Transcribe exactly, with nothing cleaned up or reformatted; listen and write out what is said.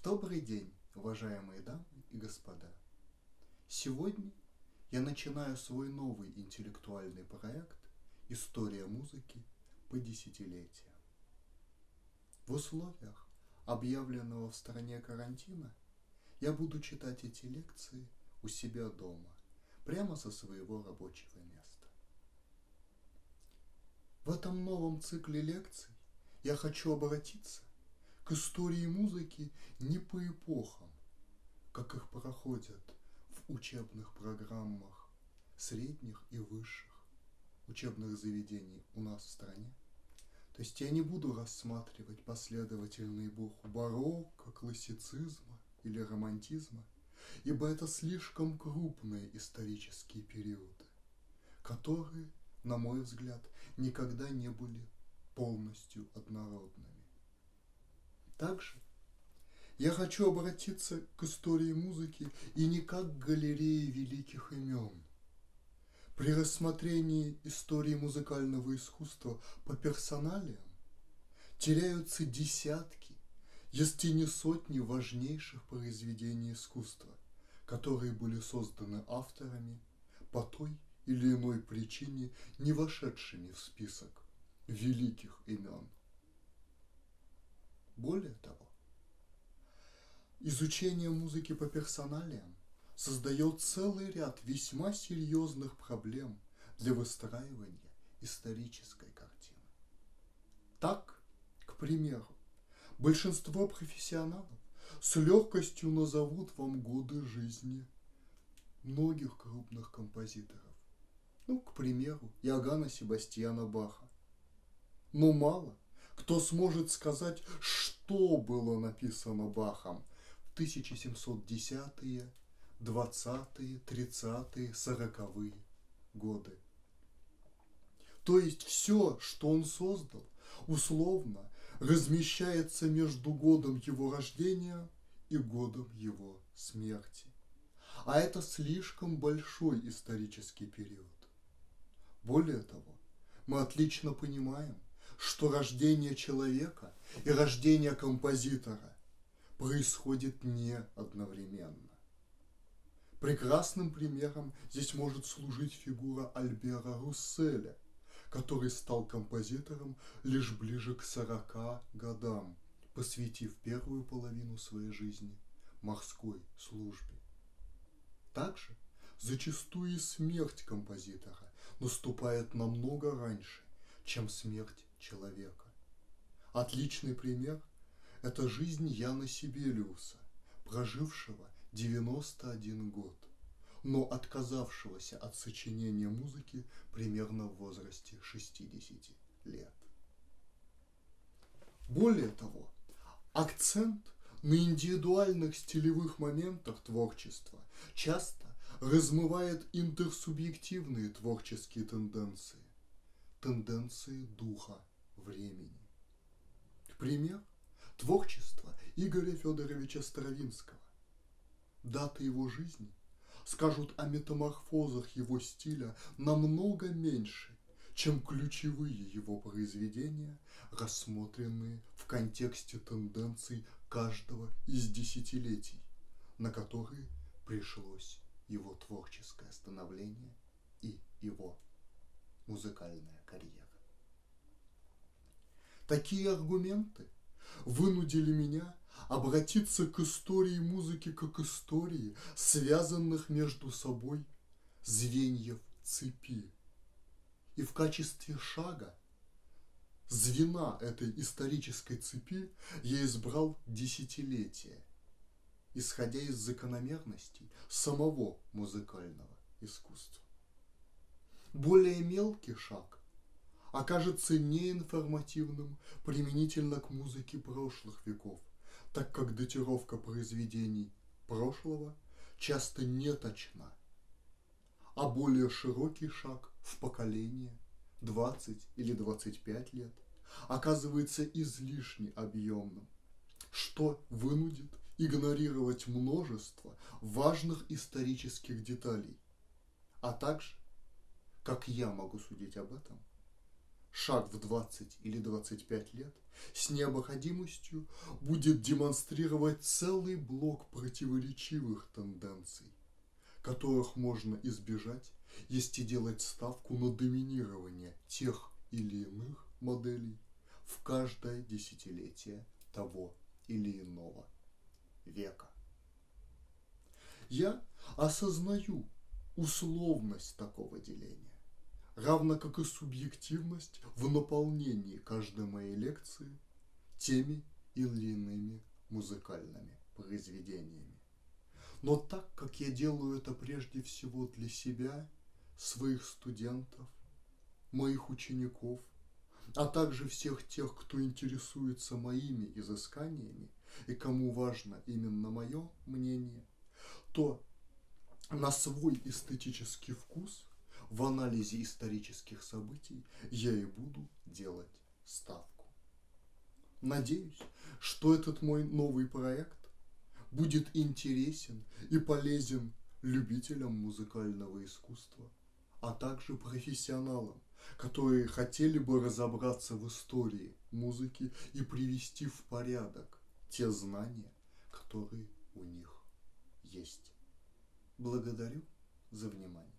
Добрый день, уважаемые дамы и господа. Сегодня я начинаю свой новый интеллектуальный проект «История музыки по десятилетиям». В условиях объявленного в стране карантина я буду читать эти лекции у себя дома, прямо со своего рабочего места. В этом новом цикле лекций я хочу обратиться к истории музыки не по эпохам, как их проходят в учебных программах средних и высших учебных заведений у нас в стране. То есть я не буду рассматривать последовательную эпоху барокко, классицизма или романтизма, ибо это слишком крупные исторические периоды, которые, на мой взгляд, никогда не были полностью однородными. Также я хочу обратиться к истории музыки и не как к галерее великих имен. При рассмотрении истории музыкального искусства по персоналиям теряются десятки, если не сотни важнейших произведений искусства, которые были созданы авторами по той или иной причине, не вошедшими в список великих имен. Более того, изучение музыки по персоналиям создает целый ряд весьма серьезных проблем для выстраивания исторической картины. Так, к примеру, большинство профессионалов с легкостью назовут вам годы жизни многих крупных композиторов. Ну, к примеру, Иоганна Себастьяна Баха. Но мало кто сможет сказать, что было написано Бахом в тысяча семьсот десятые, двадцатые, тридцатые, сороковые годы. То есть все, что он создал, условно размещается между годом его рождения и годом его смерти. А это слишком большой исторический период. Более того, мы отлично понимаем, что рождение человека и рождение композитора происходит не одновременно. Прекрасным примером здесь может служить фигура Альбера Русселя, который стал композитором лишь ближе к сорока годам, посвятив первую половину своей жизни морской службе. Также зачастую и смерть композитора наступает намного раньше, чем смерть человека. Отличный пример – это жизнь Яна Сибелиуса, прожившего девяносто один год, но отказавшегося от сочинения музыки примерно в возрасте шестидесяти лет. Более того, акцент на индивидуальных стилевых моментах творчества часто размывает интерсубъективные творческие тенденции, тенденции духа времени. Пример – творчество Игоря Федоровича Стравинского. Даты его жизни скажут о метаморфозах его стиля намного меньше, чем ключевые его произведения, рассмотренные в контексте тенденций каждого из десятилетий, на которые пришлось его творческое становление и его музыкальная карьера. Такие аргументы вынудили меня обратиться к истории музыки как истории, связанных между собой звеньев цепи. И в качестве шага, звена этой исторической цепи, я избрал десятилетие, исходя из закономерностей самого музыкального искусства. Более мелкий шаг окажется неинформативным применительно к музыке прошлых веков, так как датировка произведений прошлого часто не точна, а более широкий шаг в поколение двадцать или двадцать пять лет оказывается излишне объемным, что вынудит игнорировать множество важных исторических деталей, а также, как я могу судить об этом, шаг в двадцать или двадцать пять лет с необходимостью будет демонстрировать целый блок противоречивых тенденций, которых можно избежать, если делать ставку на доминирование тех или иных моделей в каждое десятилетие того или иного века. Я осознаю условность такого деления, равно как и субъективность в наполнении каждой моей лекции теми или иными музыкальными произведениями. Но так как я делаю это прежде всего для себя, своих студентов, моих учеников, а также всех тех, кто интересуется моими изысканиями и кому важно именно мое мнение, то на свой эстетический вкус в анализе исторических событий я и буду делать ставку. Надеюсь, что этот мой новый проект будет интересен и полезен любителям музыкального искусства, а также профессионалам, которые хотели бы разобраться в истории музыки и привести в порядок те знания, которые у них есть. Благодарю за внимание.